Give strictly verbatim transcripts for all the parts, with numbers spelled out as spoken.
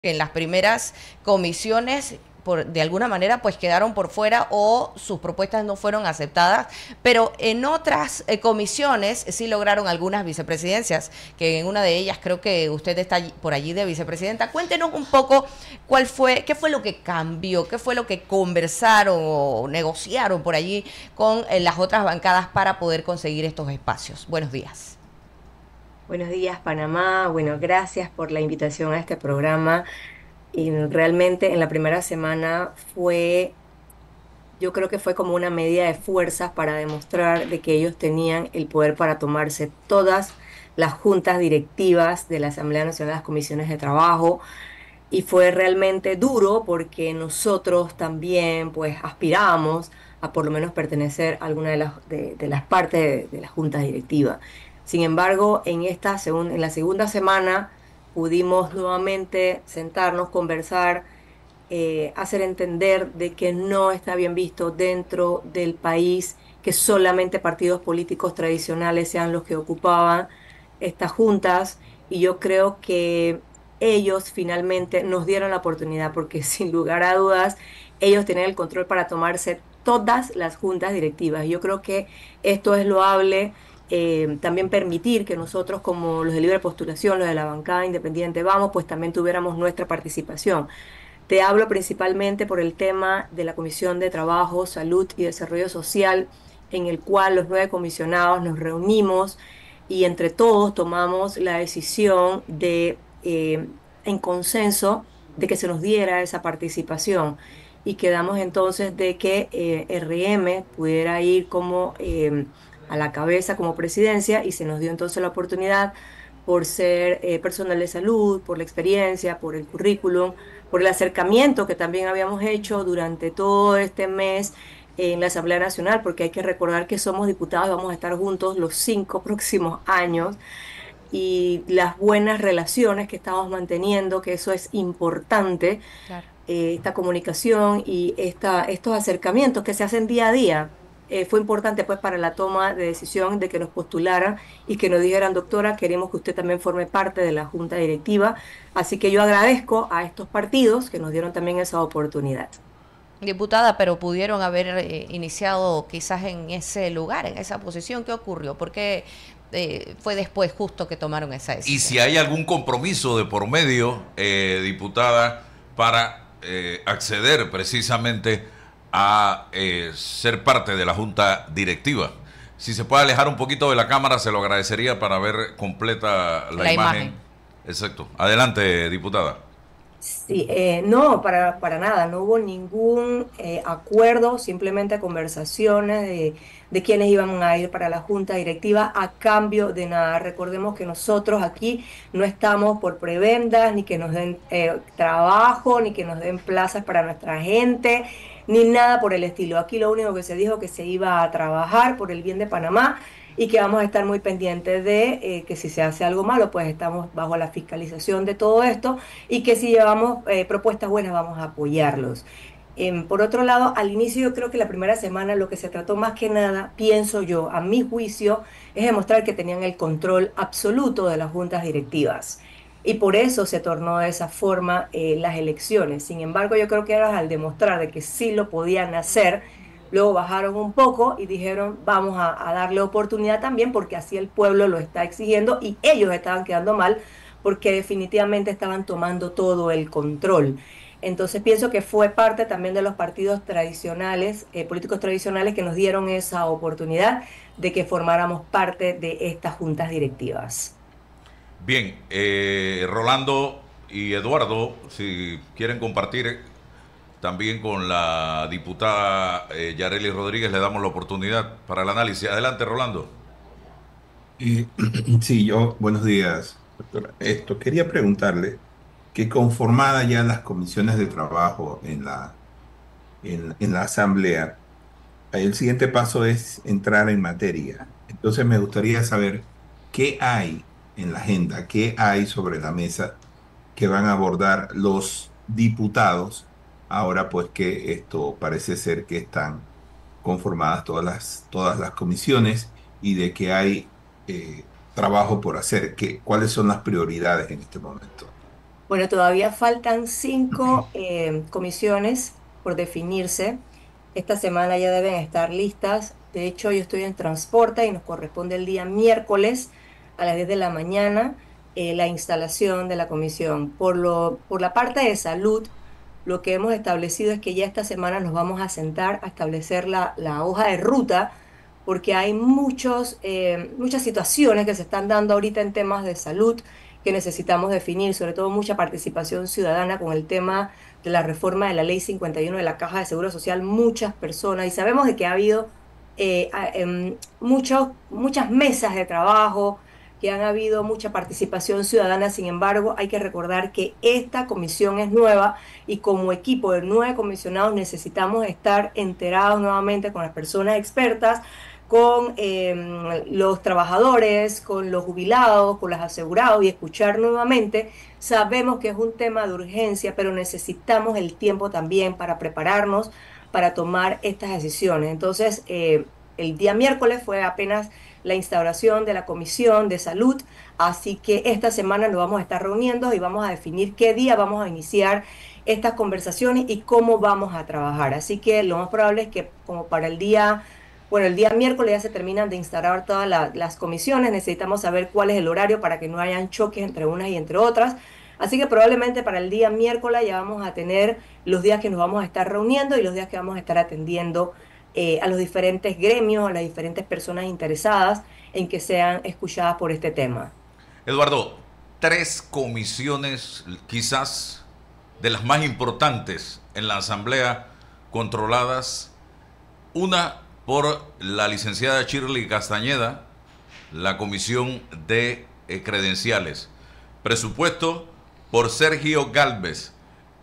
En las primeras comisiones, por, de alguna manera, pues quedaron por fuera o sus propuestas no fueron aceptadas, pero en otras eh, comisiones sí lograron algunas vicepresidencias, que en una de ellas creo que usted está allí, por allí de vicepresidenta. Cuéntenos un poco cuál fue, qué fue lo que cambió, qué fue lo que conversaron o negociaron por allí con eh, las otras bancadas para poder conseguir estos espacios. Buenos días. Buenos días, Panamá. Bueno, gracias por la invitación a este programa. Y realmente en la primera semana fue, yo creo que fue como una medida de fuerzas para demostrar de que ellos tenían el poder para tomarse todas las juntas directivas de la Asamblea Nacional de las Comisiones de Trabajo. Y fue realmente duro porque nosotros también pues aspiramos a por lo menos pertenecer a alguna de las, de, de las partes de, de la junta directiva. Sin embargo, en esta segun- en la segunda semana pudimos nuevamente sentarnos, conversar, eh, hacer entender de que no está bien visto dentro del país que solamente partidos políticos tradicionales sean los que ocupaban estas juntas. Y yo creo que ellos finalmente nos dieron la oportunidad porque sin lugar a dudas ellos tienen el control para tomarse todas las juntas directivas. Yo creo que esto es loable. Eh, también permitir que nosotros como los de libre postulación, los de la bancada independiente, vamos, pues también tuviéramos nuestra participación. Te hablo principalmente por el tema de la Comisión de Trabajo, Salud y Desarrollo Social, en el cual los nueve comisionados nos reunimos y entre todos tomamos la decisión de, eh, en consenso, de que se nos diera esa participación. Y quedamos entonces de que eh, R M pudiera ir como eh, a la cabeza como presidencia y se nos dio entonces la oportunidad por ser eh, personal de salud, por la experiencia, por el currículum, por el acercamiento que también habíamos hecho durante todo este mes en la Asamblea Nacional, porque hay que recordar que somos diputados, vamos a estar juntos los cinco próximos años, y las buenas relaciones que estamos manteniendo, que eso es importante, Claro. eh, esta comunicación y esta, estos acercamientos que se hacen día a día. Eh, fue importante pues para la toma de decisión de que nos postularan y que nos dijeran, doctora, queremos que usted también forme parte de la junta directiva. Así que yo agradezco a estos partidos que nos dieron también esa oportunidad. Diputada, pero pudieron haber eh, iniciado quizás en ese lugar, en esa posición. ¿Qué ocurrió? Porque eh, fue después justo que tomaron esa Y decisión. si hay algún compromiso de por medio, eh, diputada, para eh, acceder precisamente a eh, ser parte de la junta directiva. Si se puede alejar un poquito de la cámara, se lo agradecería para ver completa la La imagen. imagen. Exacto. Adelante, diputada. Sí, eh, no, para, para nada, no hubo ningún eh, acuerdo, simplemente conversaciones de, de quiénes iban a ir para la junta directiva a cambio de nada. Recordemos que nosotros aquí no estamos por prebendas, ni que nos den eh, trabajo, ni que nos den plazas para nuestra gente, ni nada por el estilo. Aquí lo único que se dijo que se iba a trabajar por el bien de Panamá y que vamos a estar muy pendientes de eh, que si se hace algo malo, pues estamos bajo la fiscalización de todo esto y que si llevamos eh, propuestas buenas vamos a apoyarlos. Em, por otro lado, al inicio yo creo que la primera semana lo que se trató más que nada, pienso yo, a mi juicio, es demostrar que tenían el control absoluto de las juntas directivas. Y por eso se tornó de esa forma eh, las elecciones. Sin embargo, yo creo que era al demostrar de que sí lo podían hacer, luego bajaron un poco y dijeron, vamos a, a darle oportunidad también porque así el pueblo lo está exigiendo y ellos estaban quedando mal porque definitivamente estaban tomando todo el control. Entonces pienso que fue parte también de los partidos tradicionales, eh, políticos tradicionales, que nos dieron esa oportunidad de que formáramos parte de estas juntas directivas. Bien, eh, Rolando y Eduardo, si quieren compartir también con la diputada eh, Yareli Rodríguez, le damos la oportunidad para el análisis. Adelante, Rolando. Eh, sí, yo, buenos días, doctora. Esto, quería preguntarle que conformada ya las comisiones de trabajo en la, en, en la asamblea, el siguiente paso es entrar en materia. Entonces me gustaría saber qué hay en la agenda, qué hay sobre la mesa que van a abordar los diputados, ahora pues que esto parece ser que están conformadas todas las, todas las comisiones y de que hay eh, trabajo por hacer, que, cuáles son las prioridades en este momento. Bueno, todavía faltan cinco eh, comisiones por definirse. Esta semana ya deben estar listas. De hecho, yo estoy en transporte y nos corresponde el día miércoles a las diez de la mañana eh, la instalación de la comisión. Por lo, por la parte de salud, lo que hemos establecido es que ya esta semana nos vamos a sentar a establecer la, la hoja de ruta, porque hay muchos, eh, muchas situaciones que se están dando ahorita en temas de salud que necesitamos definir, sobre todo mucha participación ciudadana con el tema de la reforma de la Ley cincuenta y uno de la Caja de Seguro Social, muchas personas, y sabemos de que ha habido eh, a- em, muchos, muchas mesas de trabajo, que han habido mucha participación ciudadana. Sin embargo, hay que recordar que esta comisión es nueva y como equipo de nueve comisionados necesitamos estar enterados nuevamente con las personas expertas, con eh, los trabajadores, con los jubilados, con los asegurados y escuchar nuevamente. Sabemos que es un tema de urgencia, pero necesitamos el tiempo también para prepararnos, para tomar estas decisiones. Entonces, eh, el día miércoles fue apenas la instauración de la Comisión de Salud, así que esta semana nos vamos a estar reuniendo y vamos a definir qué día vamos a iniciar estas conversaciones y cómo vamos a trabajar. Así que lo más probable es que como para el día bueno, el día miércoles ya se terminan de instalar todas la- las comisiones, necesitamos saber cuál es el horario para que no hayan choques entre unas y entre otras. Así que probablemente para el día miércoles ya vamos a tener los días que nos vamos a estar reuniendo y los días que vamos a estar atendiendo eh, a los diferentes gremios, a las diferentes personas interesadas en que sean escuchadas por este tema. Eduardo, tres comisiones quizás de las más importantes en la Asamblea controladas, una por la licenciada Shirley Castañeda, la Comisión de eh, Credenciales, presupuesto por Sergio Galvez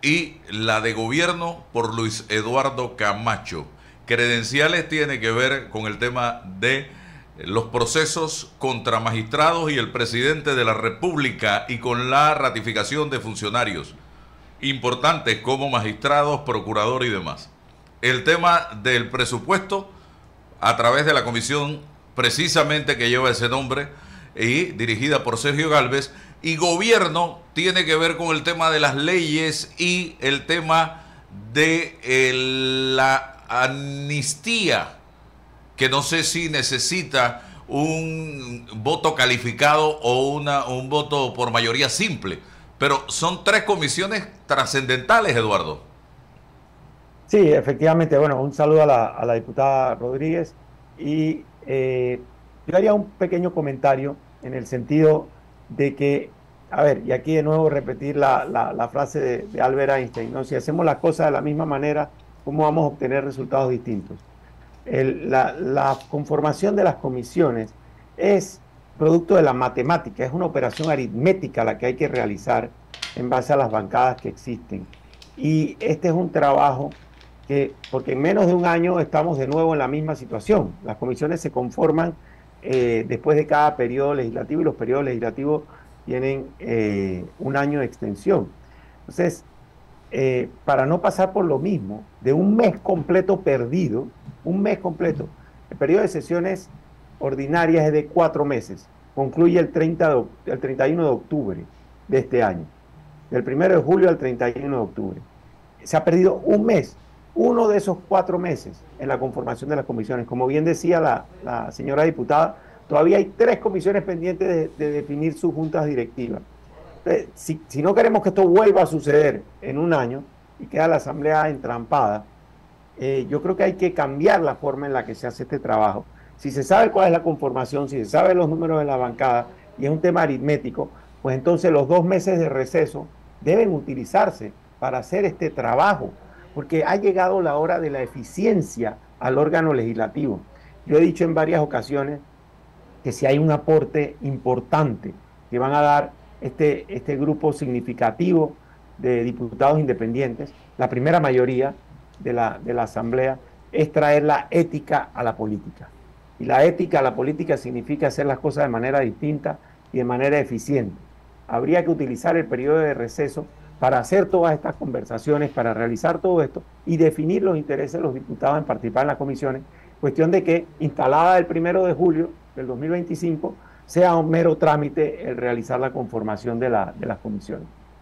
y la de Gobierno por Luis Eduardo Camacho. Credenciales tiene que ver con el tema de los procesos contra magistrados y el presidente de la República y con la ratificación de funcionarios importantes como magistrados, procurador y demás. El tema del presupuesto a través de la comisión precisamente que lleva ese nombre y dirigida por Sergio Galvez, y gobierno tiene que ver con el tema de las leyes y el tema de el, la amnistía, que no sé si necesita un voto calificado o una, un voto por mayoría simple, pero son tres comisiones trascendentales, Eduardo. Sí, efectivamente. Bueno, un saludo a la, a la diputada Rodríguez y eh, yo haría un pequeño comentario en el sentido de que, a ver, y aquí de nuevo repetir la, la, la frase de, de Albert Einstein, ¿no? Si hacemos las cosas de la misma manera, ¿cómo vamos a obtener resultados distintos? El, la, la conformación de las comisiones es producto de la matemática, es una operación aritmética la que hay que realizar en base a las bancadas que existen. Y este es un trabajo que, porque en menos de un año estamos de nuevo en la misma situación. Las comisiones se conforman eh, después de cada periodo legislativo y los periodos legislativos tienen eh, un año de extensión. Entonces, eh, para no pasar por lo mismo, de un mes completo perdido, un mes completo, el periodo de sesiones ordinarias es de cuatro meses, concluye el, treinta de, el treinta y uno de octubre de este año, del primero de julio al treinta y uno de octubre. Se ha perdido un mes, uno de esos cuatro meses en la conformación de las comisiones. Como bien decía la, la señora diputada, todavía hay tres comisiones pendientes de, de definir sus juntas directivas. Entonces, si, si no queremos que esto vuelva a suceder en un año y queda la asamblea entrampada, eh, yo creo que hay que cambiar la forma en la que se hace este trabajo. Si se sabe cuál es la conformación, si se sabe los números de la bancada y es un tema aritmético, pues entonces los dos meses de receso deben utilizarse para hacer este trabajo, porque ha llegado la hora de la eficiencia al órgano legislativo. Yo he dicho en varias ocasiones que si hay un aporte importante que van a dar este, este grupo significativo de diputados independientes, la primera mayoría de la, de la Asamblea, es traer la ética a la política. Y la ética a la política significa hacer las cosas de manera distinta y de manera eficiente. Habría que utilizar el periodo de receso para hacer todas estas conversaciones, para realizar todo esto y definir los intereses de los diputados en participar en las comisiones. Cuestión de que, instalada el primero de julio del dos mil veinticinco, sea un mero trámite el realizar la conformación de, la, de las comisiones.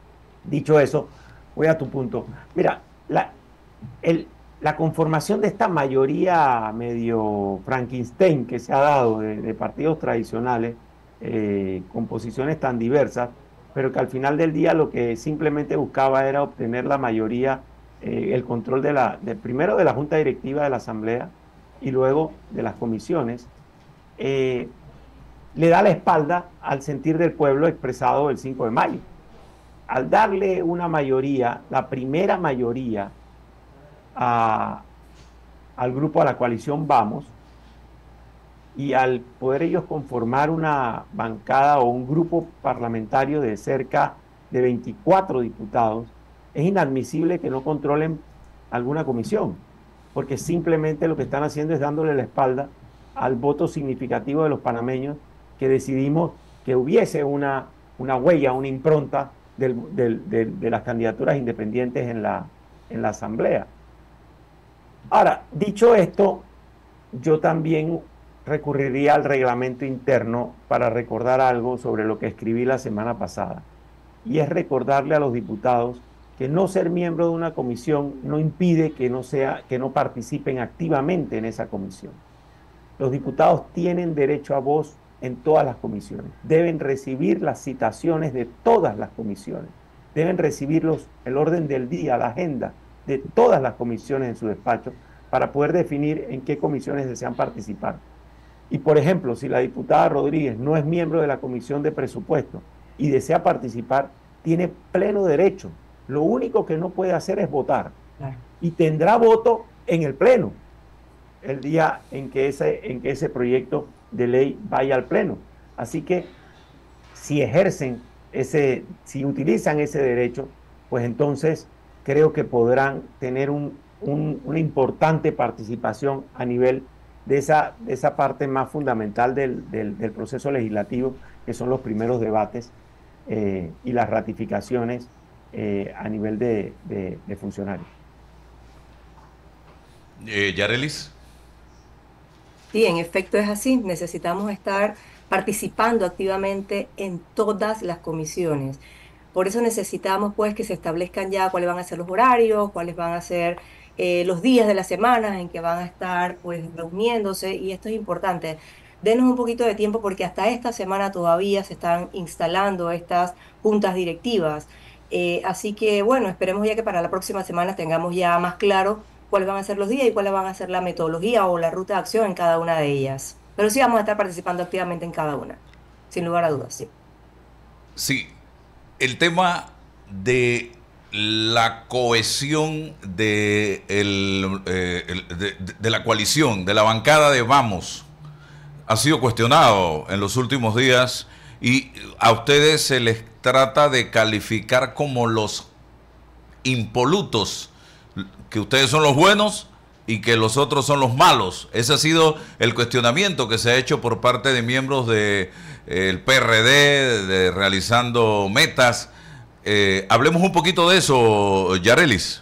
Dicho eso, voy a tu punto. Mira, la, el, la conformación de esta mayoría medio Frankenstein que se ha dado de, de partidos tradicionales, eh, con posiciones tan diversas, pero que al final del día lo que simplemente buscaba era obtener la mayoría, eh, el control de la, de, primero de la Junta Directiva de la Asamblea y luego de las comisiones, eh, le da la espalda al sentir del pueblo expresado el cinco de mayo. Al darle una mayoría, la primera mayoría a, al grupo, a la coalición Vamos, y al poder ellos conformar una bancada o un grupo parlamentario de cerca de veinticuatro diputados, es inadmisible que no controlen alguna comisión, porque simplemente lo que están haciendo es dándole la espalda al voto significativo de los panameños que decidimos que hubiese una, una huella, una impronta del, del, del, de las candidaturas independientes en la, en la Asamblea. Ahora, dicho esto, yo también recurriría al reglamento interno para recordar algo sobre lo que escribí la semana pasada, y es recordarle a los diputados que no ser miembro de una comisión no impide que no, sea, que no participen activamente en esa comisión. Los diputados tienen derecho a voz en todas las comisiones, deben recibir las citaciones de todas las comisiones, deben recibir los, el orden del día, la agenda de todas las comisiones en su despacho para poder definir en qué comisiones desean participar. Y por ejemplo, si la diputada Rodríguez no es miembro de la Comisión de Presupuesto y desea participar, tiene pleno derecho. Lo único que no puede hacer es votar. Claro. Y tendrá voto en el Pleno, el día en que, ese, en que ese proyecto de ley vaya al Pleno. Así que si ejercen ese, si utilizan ese derecho, pues entonces creo que podrán tener un, un, una importante participación a nivel de esa, de esa parte más fundamental del, del, del proceso legislativo, que son los primeros debates eh, y las ratificaciones eh, a nivel de, de, de funcionarios. Eh, Yarelis. Sí, en efecto es así. Necesitamos estar participando activamente en todas las comisiones. Por eso necesitamos pues que se establezcan ya cuáles van a ser los horarios, cuáles van a ser eh, los días de la semana en que van a estar pues reuniéndose, y esto es importante. Denos un poquito de tiempo porque hasta esta semana todavía se están instalando estas juntas directivas. Eh, así que bueno, esperemos ya que para la próxima semana tengamos ya más claro cuáles van a ser los días y cuáles van a ser la metodología o la ruta de acción en cada una de ellas. Pero sí vamos a estar participando activamente en cada una, sin lugar a dudas, sí. Sí, el tema de la cohesión de, el, eh, el, de, de la coalición, de la bancada de Vamos, ha sido cuestionado en los últimos días, y a ustedes se les trata de calificar como los impolutos, que ustedes son los buenos y que los otros son los malos. Ese ha sido el cuestionamiento que se ha hecho por parte de miembros del de, P R D, de Realizando Metas. Eh, hablemos un poquito de eso, Yarelis.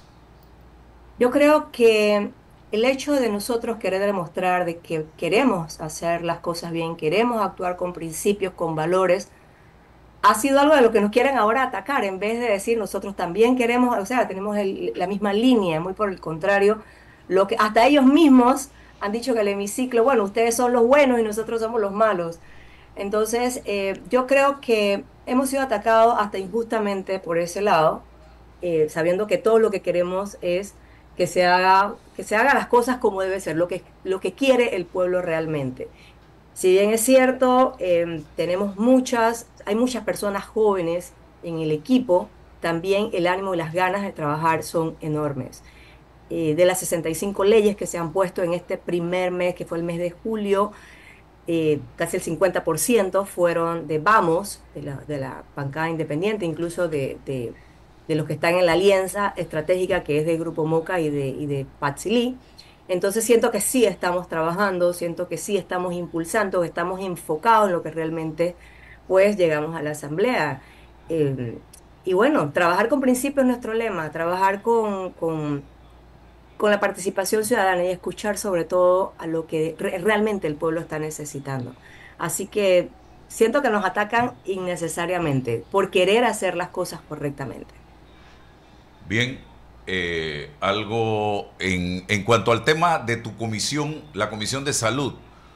Yo creo que el hecho de nosotros querer demostrar de que queremos hacer las cosas bien, queremos actuar con principios, con valores, ha sido algo de lo que nos quieren ahora atacar, en vez de decir nosotros también queremos, o sea, tenemos el, la misma línea, muy por el contrario, lo que hasta ellos mismos han dicho que el hemiciclo, bueno, ustedes son los buenos y nosotros somos los malos. Entonces, eh, yo creo que hemos sido atacados hasta injustamente por ese lado, eh, sabiendo que todo lo que queremos es que se haga, que se haga las cosas como debe ser, lo que, lo que quiere el pueblo realmente. Si bien es cierto, eh, tenemos muchas, hay muchas personas jóvenes en el equipo, también el ánimo y las ganas de trabajar son enormes. Eh, de las sesenta y cinco leyes que se han puesto en este primer mes, que fue el mes de julio, eh, casi el cincuenta por ciento fueron de Vamos, de la, de la bancada independiente, incluso de, de, de los que están en la alianza estratégica que es de Grupo Moca y de, y de Patsili. Entonces siento que sí estamos trabajando, siento que sí estamos impulsando, que estamos enfocados en lo que realmente pues llegamos a la asamblea. Eh, y bueno, trabajar con principios es nuestro lema, trabajar con, con, con la participación ciudadana y escuchar sobre todo a lo que re realmente el pueblo está necesitando. Así que siento que nos atacan innecesariamente por querer hacer las cosas correctamente. Bien, eh, algo en, en cuanto al tema de tu comisión, la Comisión de Salud.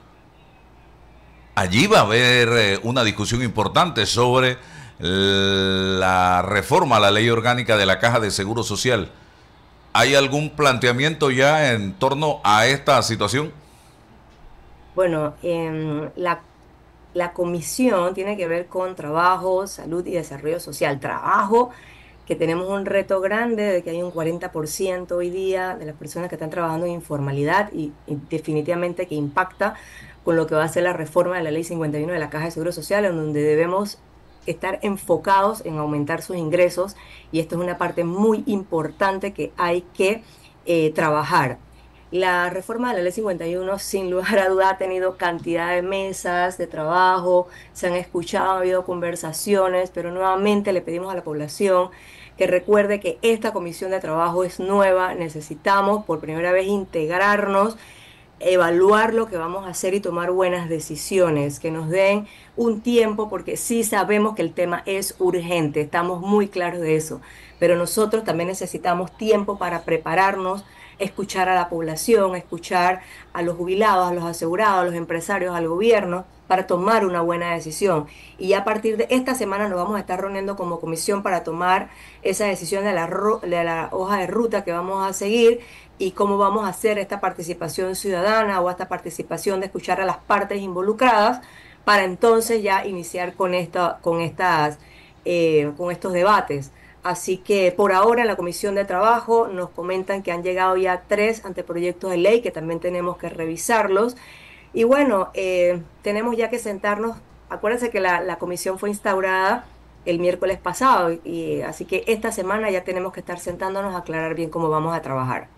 Allí va a haber eh, una discusión importante sobre la reforma a la ley orgánica de la Caja de Seguro Social. ¿Hay algún planteamiento ya en torno a esta situación? Bueno, em, la, la comisión tiene que ver con trabajo, salud y desarrollo social. Trabajo, que tenemos un reto grande de que hay un cuarenta por ciento hoy día de las personas que están trabajando en informalidad y, y definitivamente que impacta con lo que va a ser la reforma de la Ley cincuenta y uno de la Caja de Seguro Social, en donde debemos estar enfocados en aumentar sus ingresos, y esto es una parte muy importante que hay que eh, trabajar. La reforma de la Ley cincuenta y uno, sin lugar a duda, ha tenido cantidad de mesas de trabajo, se han escuchado, ha habido conversaciones, pero nuevamente le pedimos a la población que recuerde que esta comisión de trabajo es nueva, necesitamos por primera vez integrarnos, evaluar lo que vamos a hacer y tomar buenas decisiones, que nos den un tiempo, porque sí sabemos que el tema es urgente, estamos muy claros de eso, pero nosotros también necesitamos tiempo para prepararnos, escuchar a la población, escuchar a los jubilados, a los asegurados, a los empresarios, al gobierno, para tomar una buena decisión. Y a partir de esta semana nos vamos a estar reuniendo como comisión para tomar esa decisión de la, de la hoja de ruta que vamos a seguir y cómo vamos a hacer esta participación ciudadana o esta participación de escuchar a las partes involucradas, para entonces ya iniciar con, esta, con, estas, eh, con estos debates. Así que por ahora en la Comisión de Trabajo nos comentan que han llegado ya tres anteproyectos de ley que también tenemos que revisarlos. Y bueno, eh, tenemos ya que sentarnos. Acuérdense que la, la comisión fue instaurada el miércoles pasado, y, y así que esta semana ya tenemos que estar sentándonos a aclarar bien cómo vamos a trabajar.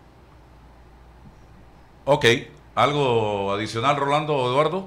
Ok, ¿algo adicional, Rolando o Eduardo?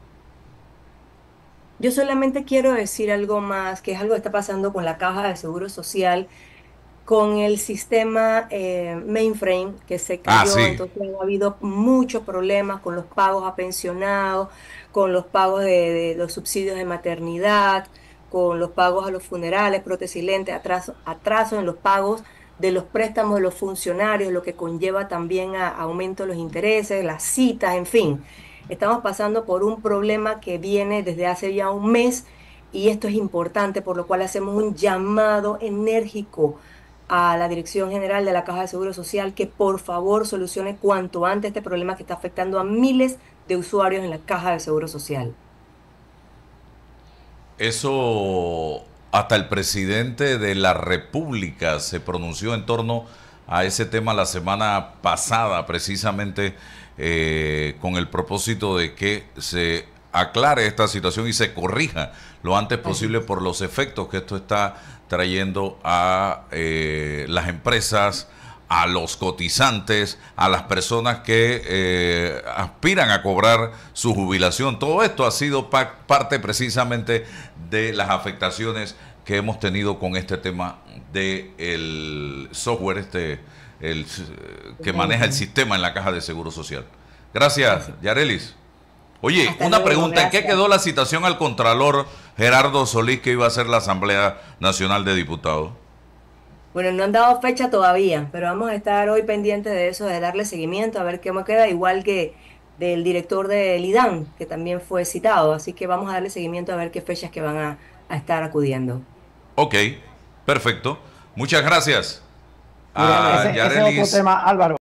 Yo solamente quiero decir algo más, que es algo que está pasando con la Caja de Seguro Social, con el sistema eh, mainframe que se cayó. Ah, sí. Entonces ha habido muchos problemas con los pagos a pensionados, con los pagos de, de los subsidios de maternidad, con los pagos a los funerales, prótesis lentes, atraso, atraso en los pagos de los préstamos de los funcionarios, lo que conlleva también a, a aumento de los intereses, las citas, en fin. Estamos pasando por un problema que viene desde hace ya un mes, y esto es importante, por lo cual hacemos un llamado enérgico a la Dirección General de la Caja de Seguro Social que por favor solucione cuanto antes este problema que está afectando a miles de usuarios en la Caja de Seguro Social. Eso, hasta el presidente de la República se pronunció en torno a ese tema la semana pasada, precisamente eh, con el propósito de que se aclare esta situación y se corrija lo antes posible por los efectos que esto está trayendo a eh, las empresas, a los cotizantes, a las personas que eh, aspiran a cobrar su jubilación. Todo esto ha sido pa parte precisamente de las afectaciones que hemos tenido con este tema del software este el, que maneja el sistema en la Caja de Seguro Social. Gracias, Yarelis. Oye, Hasta una luego, pregunta, ¿en qué gracias. quedó la citación al Contralor Gerardo Solís que iba a hacer la Asamblea Nacional de Diputados? Bueno, no han dado fecha todavía, pero vamos a estar hoy pendientes de eso, de darle seguimiento, a ver cómo queda, igual que del director del IDAN, que también fue citado, así que vamos a darle seguimiento a ver qué fechas que van a, a estar acudiendo. Ok, perfecto. Muchas gracias Mira, a ese, ese es otro Yarelis. tema, Álvaro.